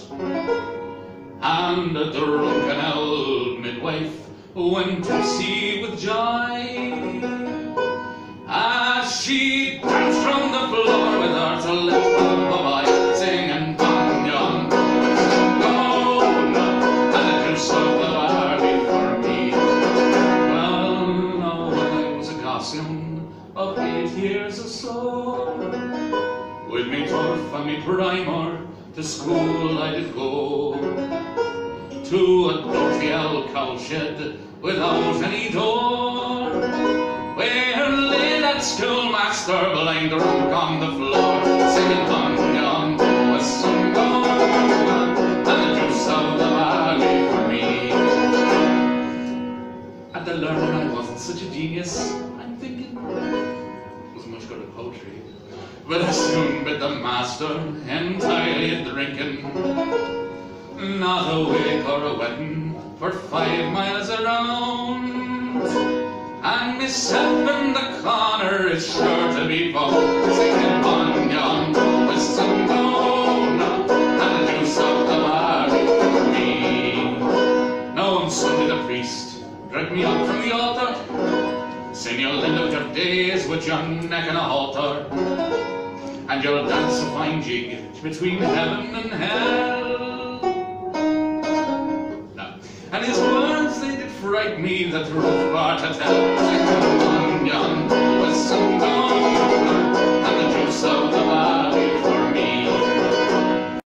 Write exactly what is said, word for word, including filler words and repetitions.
and a drunken old midwife went to sea with joy, as she danced from the floor with her to lift up a boy, singing Bon Yon, go now, and the juice of the barley for me. Well, now when I was a gossoon of eight years or so, with me turf and me primer, to school I did go, to a dirty old cowshed without any door, where lay that schoolmaster blind drunk on the floor, singing Bon Yon with some gold and the juice of the barley for me. At the learning I wasn't such a genius, I'm thinking, wasn't much good at poetry, but I soon bit the master entirely drinking. Not a wake or a wedding for five miles around, and myself in the corner is sure to be found, singing Bon Yon with some gold and the juice of the barley for me. Now on Sunday the priest dragged me up from the altar, saying you'll end up your days with your neck in a halter, and you'll dance a fine jig between heaven and hell. And his words, they did fright me, that rough bar to tell, singing Bon Yon